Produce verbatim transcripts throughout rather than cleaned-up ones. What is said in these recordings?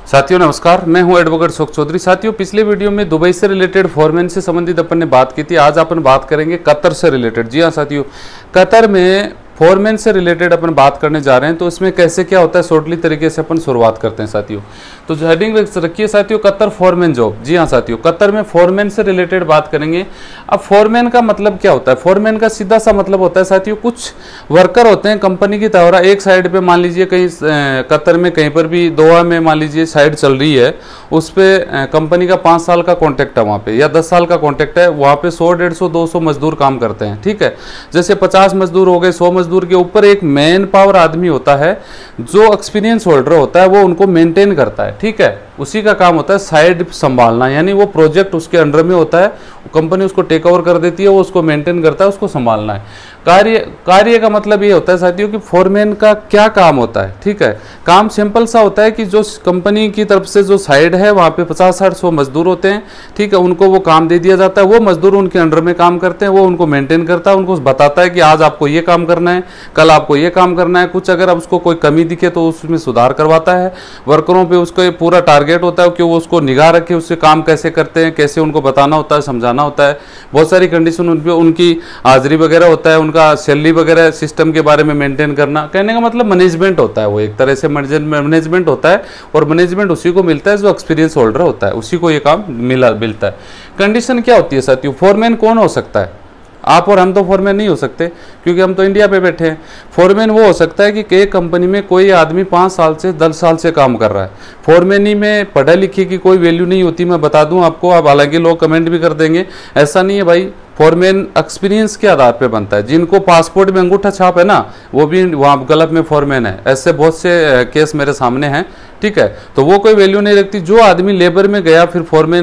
साथियों नमस्कार, मैं हूं एडवोकेट अशोक चौधरी। साथियों पिछले वीडियो में दुबई से रिलेटेड फोरमैन से संबंधित अपन ने बात की थी। आज अपन बात करेंगे कतर से रिलेटेड। जी हां साथियों, कतर में फोरमैन से रिलेटेड अपन बात करने जा रहे हैं। तो इसमें कैसे क्या होता है शॉर्टली तरीके से अपन शुरुआत करते हैं साथियों। तो हेडिंग रखिए साथियों, कतर फोरमैन जॉब। जी हाँ साथियों, कतर में फोरमैन से रिलेटेड बात करेंगे। अब फोरमैन का मतलब क्या होता है? फोरमैन का सीधा सा मतलब होता है साथियों, कुछ वर्कर होते हैं कंपनी की तरह। एक साइड पे मान लीजिए कहीं कतर में कहीं पर भी दोहा में मान लीजिए साइड चल रही है, उस पर कंपनी का पाँच साल का कॉन्ट्रैक्ट है वहाँ पे, या दस साल का कॉन्ट्रैक्ट है। वहाँ पे सौ डेढ़ सौ दो सौ मजदूर काम करते हैं। ठीक है, जैसे पचास मजदूर हो गए, सौ मजदूर के ऊपर एक मैन पावर आदमी होता है जो एक्सपीरियंस होल्डर होता है, वो उनको मेंटेन करता है। ठीक है, उसी का काम होता है साइड संभालना, यानी वो प्रोजेक्ट उसके अंडर में होता है, कंपनी उसको टेक ओवर कर देती है, वो उसको मेंटेन करता है, उसको संभालना है। कार्य कार्य का मतलब ये होता है साथियों कि फोरमैन का क्या काम होता है। ठीक है, काम सिंपल सा होता है कि जो कंपनी की तरफ से जो साइड है वहाँ पे पचास साठ सौ मजदूर होते हैं। ठीक है, उनको वो काम दे दिया जाता है, वो मजदूर उनके अंडर में काम करते हैं, वो उनको मेंटेन करता है, उनको बताता है कि आज आपको ये काम करना है, कल आपको ये काम करना है। कुछ अगर उसको कोई कमी दिखे तो उसमें सुधार करवाता है। वर्करों पे उसको पूरा टारगेट होता है कि वो उसको निगाह रखे, उससे काम कैसे करते हैं, कैसे उनको बताना होता है, समझाना होता है। बहुत सारी कंडीशन उन पे उनकी हाजिरी वगैरह होता है, उनका सैलरी वगैरह सिस्टम के बारे में मेंटेन करना। कहने का मतलब मैनेजमेंट होता है, वो एक तरह से मैनेजमेंट होता है, और मैनेजमेंट उसी को मिलता है जो एक्सपीरियंस होल्डर होता है, उसी को ये काम मिला मिलता है। कंडीशन क्या होती है साथियों? फोरमैन कौन हो सकता है? आप और हम तो फोरमैन नहीं हो सकते, क्योंकि हम तो इंडिया पे बैठे हैं। फोरमैन वो हो सकता है कि एक कंपनी में कोई आदमी पाँच साल से दस साल से काम कर रहा है। फोरमैनी में पढ़ा लिखे की कोई वैल्यू नहीं होती, मैं बता दूं आपको। अब हालांकि लोग कमेंट भी कर देंगे, ऐसा नहीं है भाई। फोरमैन एक्सपीरियंस के आधार पे बनता है। जिनको पासपोर्ट में अंगूठा छाप है ना, वो भी वहाँ गलत में फोरमैन है। ऐसे बहुत से केस मेरे सामने हैं। ठीक है, तो वो कोई वैल्यू नहीं रखती। जो आदमी लेबर में गया फिर फोरमैन,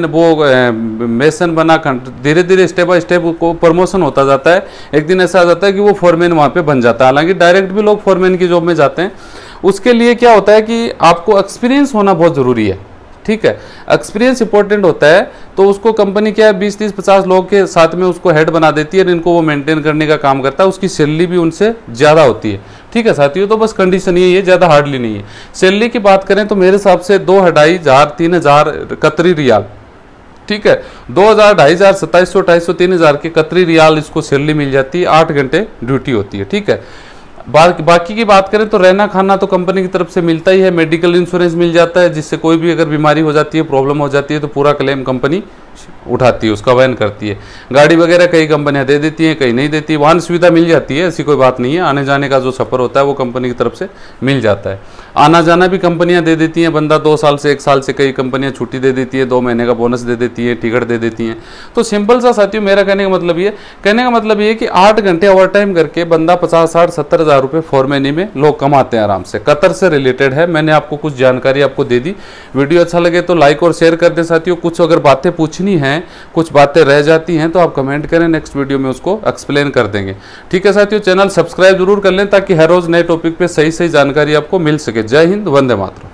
वो मेसन बना, धीरे धीरे स्टेप बाय स्टेप को प्रमोशन होता जाता है। एक दिन ऐसा आ जाता है कि वो फोरमैन वहाँ पे बन जाता है। हालांकि डायरेक्ट भी लोग फोरमैन की जॉब में जाते हैं। उसके लिए क्या होता है कि आपको एक्सपीरियंस होना बहुत ज़रूरी है। ठीक है, एक्सपीरियंस इंपॉर्टेंट होता है। तो उसको कंपनी क्या है, बीस तीस पचास लोग के साथ में उसको हेड बना देती है, और इनको वो मेंटेन करने का काम करता है। उसकी सैलरी भी उनसे ज़्यादा होती है। ठीक है साथियों, तो बस कंडीशन यही है, ज़्यादा हार्डली नहीं है। सैलरी की बात करें तो मेरे हिसाब से दो ढाई हज़ार तीन हज़ार कतरी रियाल। ठीक है, दो हज़ार ढाई हज़ार सत्ताईस सौ अट्ठाईस सौ तीन हज़ार की कतरी रियाल इसको सैलरी मिल जाती है। आठ घंटे ड्यूटी होती है। ठीक है, बा, बाकी की बात करें तो रहना खाना तो कंपनी की तरफ से मिलता ही है। मेडिकल इंश्योरेंस मिल जाता है, जिससे कोई भी अगर बीमारी हो जाती है, प्रॉब्लम हो जाती है, तो पूरा क्लेम कंपनी उठाती है, उसका वहन करती है। गाड़ी वगैरह कई कंपनियां दे देती हैं, कई नहीं देती। वाहन सुविधा मिल जाती है, ऐसी कोई बात नहीं है। आने जाने का जो सफ़र होता है वो कंपनी की तरफ से मिल जाता है। आना जाना भी कंपनियां दे देती हैं। बंदा दो साल से एक साल से कई कंपनियां छुट्टी दे देती है, दो महीने का बोनस दे देती है, टिकट दे देती हैं। तो सिंपल सा साथियों मेरा कहने का मतलब ये कहने का मतलब ये कि आठ घंटे ओवर टाइम करके बंदा पचास साठ सत्तर हज़ार रुपये फोरमैनी में लोग कमाते हैं आराम से। कतर से रिलेटेड है, मैंने आपको कुछ जानकारी आपको दे दी। वीडियो अच्छा लगे तो लाइक और शेयर कर दें साथियों। कुछ अगर बातें पूछनी हैं, कुछ बातें रह जाती हैं, तो आप कमेंट करें, नेक्स्ट वीडियो में उसको एक्सप्लेन कर देंगे। ठीक है साथियों, चैनल सब्सक्राइब जरूर कर लें ताकि हर रोज नए टॉपिक पे सही सही जानकारी आपको मिल सके। जय हिंद, वंदे मातरम।